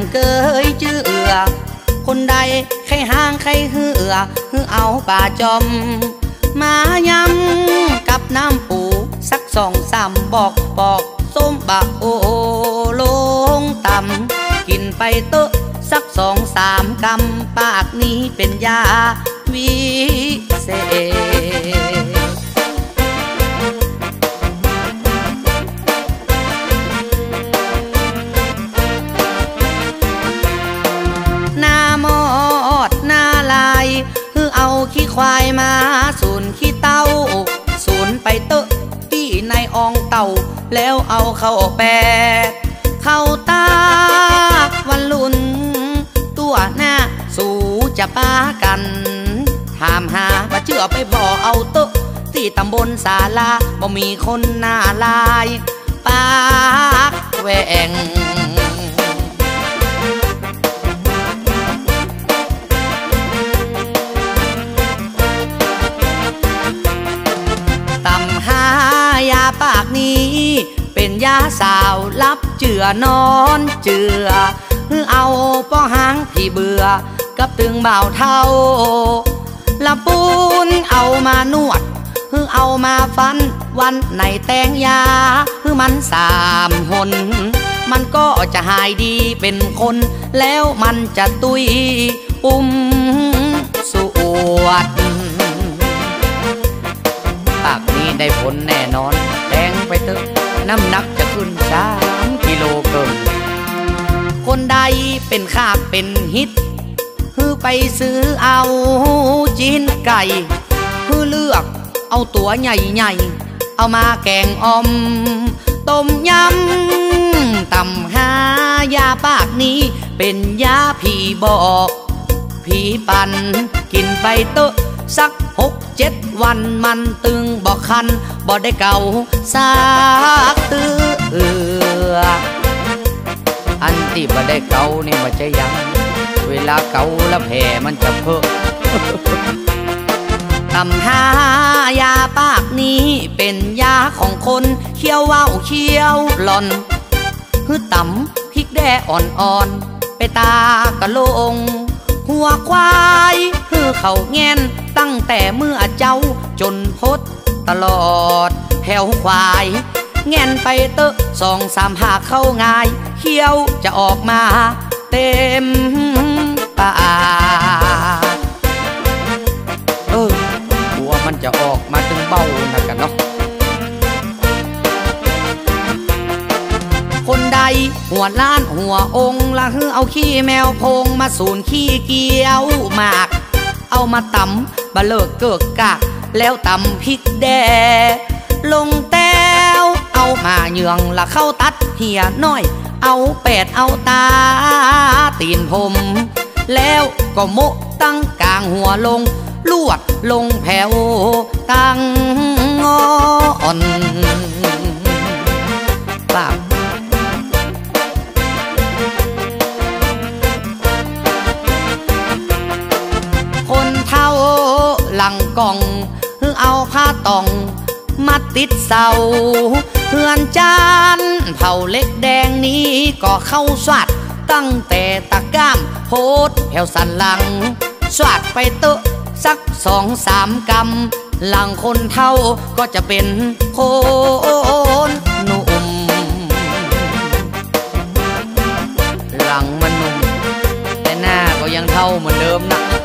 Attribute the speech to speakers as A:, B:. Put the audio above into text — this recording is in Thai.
A: เคยเจือคนใดใครห้างใครเหือเอาป่าจอมมายำกับน้ำปูสัก2-3บอกปอกส้มบะโอลงตำกินไปเตอะสัก2-3กำปากนี้เป็นยาวิเศษหน้ามอดหน้าลายเอาขี้ควายมาสูนขี้เต้าสูนไปเตอะที่ในอองเต่าแล้วเอาเข้าแปดเข้าตาวันลุนตัวหน้าสู่จะป้ากันถามหาว่าเชื่อไปพอเอาเตอะที่ตำบลศาลาบ่มีคนหน้าลายปากแหวงตำหายาปากนี้เป็นยาสาวรับเจือนอนเจือเอาป้อหางพี่เบื่อกับตึงเบาเท่าละปูนเอามานวดเอามาฟันวันไหนแตงยามัน3 หนมันก็จะหายดีเป็นคนแล้วมันจะตุยสวดปากนี้ได้ผลแน่นอนแตงไปเถอะน้ำหนักจะขึ้น3 กิโลเกินคนใดเป็นข้าเป็นฮิตไปซื้อเอาจีนไก่เลือกเอาตัวใหญ่ๆเอามาแกงอมต้มยำตำหายาปากนี้เป็นยาผีบอกผีปันกินไปเตอะสัก6-7 วันมันตึงบอกคันบอกได้เก่าสักตื้ออันที่บ่ได้เก่านี่มันจะยังเวลาเก่าแล้วแผลมันจะเพิ่มตำหายาปากนี้เป็นยาของคนเคี้ยวว่าวเคี้ยวหล่อนตำพริกแด่อ่อนๆไปตากะลงหัวควายเขาแง่นตั้งแต่เมื่อเจ้าจนพดตลอดแถวควายแง่นไปเตอะ2-3 หากเข้าง่ายเคี้ยวจะออกมาเต็มปากหัวมันจะออกมาถึงเบ้านะกันเนาะคนใดหัวล้านหัวองค์ละเอาขี้แมวพงมาสูนขี้เกี้ยวหมากเอามาตำบะเลิกเกิกกะแล้วตำพริกแดลงแต้วเอามาเยืองละเข้าตัดเหี่ยน้อยเอา8เอาตาตีนผมแล้วก็โมตั้งกลางหัวลงลวดลงแผ่วตั้งงอนปากคนเท่าหลังกล่องเอาผ้าตองมาติดเสาเพื่อนจานเผาเล็กแดงนี้ก็เข้าสวัดตั้งแต่ตะก้ามโพดแถวสันหลังสวัดไปเตอะสัก2-3 กำหลังคนเท่าก็จะเป็นคนหนุ่มหลังมันหนุ่มแต่หน้าก็ยังเท่าเหมือนเดิมนะ